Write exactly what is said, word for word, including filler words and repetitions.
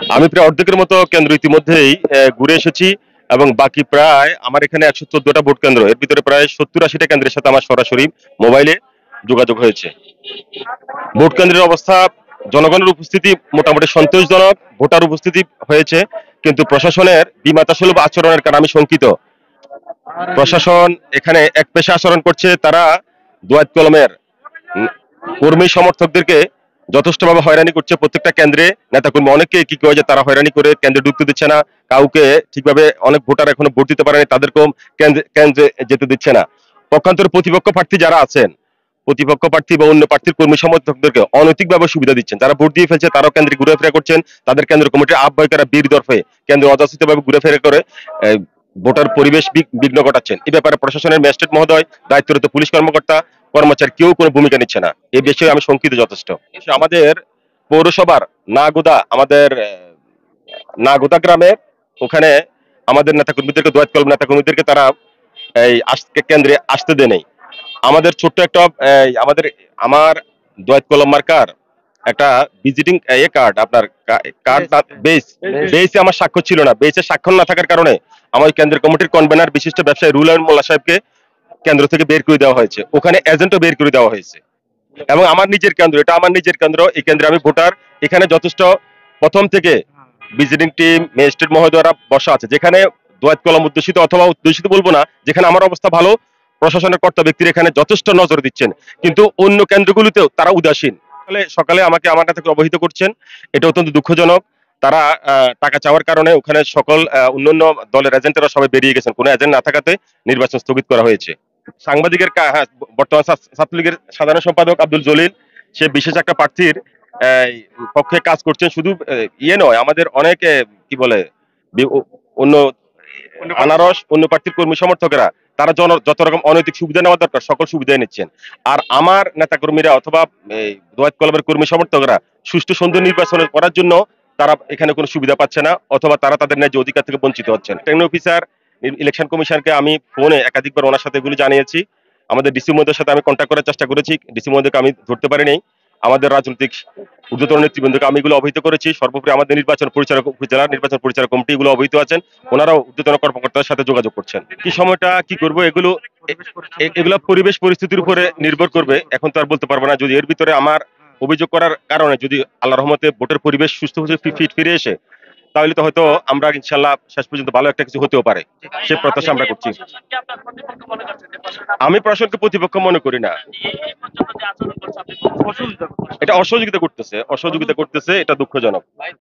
আমি প্রায় অর্ধেকের মতো কেন্দ্র ইতিমধ্যেই আহ, ঘুরে এসেছি এবং বাকি প্রায় আমার এখানে একশো চোদ্দটা ভোট কেন্দ্র, এর ভিতরে প্রায় সত্তর আশিটা কেন্দ্রের সাথে আমার সরাসরি মোবাইলে যোগাযোগ হয়েছে। ভোট কেন্দ্রের অবস্থা, জনগণের উপস্থিতি মোটামুটি সন্তোষজনক, ভোটার উপস্থিতি হয়েছে, কিন্তু প্রশাসনের বিমাতাসুলভ আচরণের কারণে আমি শঙ্কিত। প্রশাসন এখানে এক পেশা আচরণ করছে, তারা দোয়াত কলমের উম, কর্মী সমর্থকদেরকে যথেষ্টভাবে হয়রানি করছে। প্রত্যেকটা কেন্দ্রে নেতাকর্মী অনেকে কি কয় যে তারা হয়রানি করে কেন্দ্রে ঢুকতে দিচ্ছে না, কাউকে ঠিকভাবে, অনেক ভোটার এখনো ভোট দিতে পারেনি, তাদেরকেও কেন্দ্রে কেন্দ্রে যেতে দিচ্ছে না। পক্ষান্তরে প্রতিপক্ষ প্রার্থী যারা আছেন, প্রতিপক্ষ প্রার্থী বা অন্য প্রার্থীর কর্মী সমর্থকদেরকে অনৈতিকভাবে সুবিধা দিচ্ছেন। যারা ভোট দিয়ে ফেলছে তারাও কেন্দ্রে ঘুরেফেরা করছেন, তাদের কেন্দ্র কমিটির আহ্বায়কেরা বীর দর্ফে কেন্দ্রে অযাচিতভাবে ঘুরেফেরা করে আহ, ভোটার পরিবেশ বিঘ্ন বিঘ্ন ঘটাচ্ছেন। এ ব্যাপারে প্রশাসনের ম্যাজিস্ট্রেট মহোদয়, দায়িত্বরত পুলিশ কর্মকর্তা, কর্মচারী কেউ কোনো ভূমিকা নিচ্ছে না। এই বিষয়ে আমি শঙ্কিত যথেষ্ট। আমাদের পৌরসভার নাগোদা, আমাদের আহ, নাগোদা গ্রামে, ওখানে আমাদের নেতাকর্মীদেরকে, দোয়াত কলম নেতাকর্মীদেরকে তারা এই আজকে কেন্দ্রে আসতে দেয় নাই। আমাদের ছোট্ট একটা এই, আমাদের আমার দোয়াত কলম মার্কার একটা ভিজিটিং এ কার্ড, আপনার কার্ড বেস, বেসে আমার স্বাক্ষর ছিল না। বেসে স্বাক্ষর না থাকার কারণে আমার কেন্দ্রের কমিটির কনভেনার বিশিষ্ট ব্যবসায়ী রুল আইন মোল্লা সাহেবকে কেন্দ্র থেকে বের করে দেওয়া হয়েছে, ওখানে এজেন্টও বের করে দেওয়া হয়েছে। এবং আমার নিজের কেন্দ্র, এটা আমার নিজের কেন্দ্র, এই কেন্দ্রে আমি ভোটার। এখানে যথেষ্ট প্রথম থেকে ভিজিটিং টিম, ম্যাজিস্ট্রেট মহোদয়রা বসা আছে, যেখানে দোয়াত কলম উদ্দেশিত অথবা উদ্দেশিত বলবো না, যেখানে আমার অবস্থা ভালো, প্রশাসনের কর্তা ব্যক্তিরা এখানে যথেষ্ট নজর দিচ্ছেন, কিন্তু অন্য কেন্দ্রগুলিতেও তারা উদাসীন। সকালে সকালে আমাকে আমার কাছে অবহিত করছেন, এটা অত্যন্ত দুঃখজনক। তারা আহ, টাকা চাওয়ার কারণে ওখানে সকল আহ, অন্যান্য দলের এজেন্টরা সবাই বেরিয়ে গেছেন, কোনো এজেন্ট না থাকাতে নির্বাচন স্থগিত করা হয়েছে। সাংবাদিকের কা- হ্যাঁ, বর্তমান ছা- ছাত্রলীগের সাধারণ সম্পাদক আব্দুল জলিল, সে বিশেষ একটা প্রার্থীর আহ, পক্ষে কাজ করছেন। শুধু আহ, ইয়ে নয়, আমাদের অনেক আহ, কি বলে বি- ও- অন্য আনারস, অন্য প্রার্থীর কর্মী সমর্থকেরা, তারা জন- যত রকম অনৈতিক সুবিধা নেওয়া দরকার সকল সুবিধাই নিচ্ছেন। আর আমার নেতাকর্মীরা অথবা এই দোয়াত কলমের কর্মী সমর্থকরা সুষ্ঠু সুন্দর নির্বাচন করার জন্য তারা এখানে কোনো সুবিধা পাচ্ছে না, অথবা তারা তাদের ন্যায্য অধিকার থেকে বঞ্চিত হচ্ছেন। রিটার্নিং অফিসার, ইলেকশন কমিশনকে আমি ফোনে একাধিকবার ওনার সাথে এগুলো জানিয়েছি। আমাদের ডিসি মহোদয়ের সাথে আমি কন্ট্যাক্ট করার চেষ্টা করেছি, ডিসি মহোদয়কে আমি ধরতে পারিনি। আমাদের রাজনৈতিক ঊর্ধ্বতন নেতৃবৃন্দকে আমি এগুলো অবহিত করেছি। সর্বোপরি আমাদের নির্বাচন পরিচালক, উপজেলা নির্বাচন পরিচালক কমিটি এগুলো অবহিত আছেন, ওনারাও ঊর্ধ্বতন কর্মকর্তার সাথে যোগাযোগ করছেন। কি সময়টা কি করব, এগুলো এ- এ- এগুলো পরিবেশ পরিস্থিতির উপরে নির্ভর করবে। এখন তো আর বলতে পারবো না। যদি এর ভিতরে আমার অভিযোগ করার কারণে যদি আল্লাহ রহমতে ভোটের পরিবেশ সুস্থ হয়ে ফিট ফিরে এসে, তাহলে তো হয়তো আমরা ইনশাল্লাহ শেষ পর্যন্ত ভালো একটা কিছু হতেও পারে, সে প্রত্যাশা আমরা করছি। আমি প্রশাসনকে প্রতিপক্ষ মনে করি না। এটা অসহযোগিতা করতেছে, অসহযোগিতা করতেছে, এটা দুঃখজনক।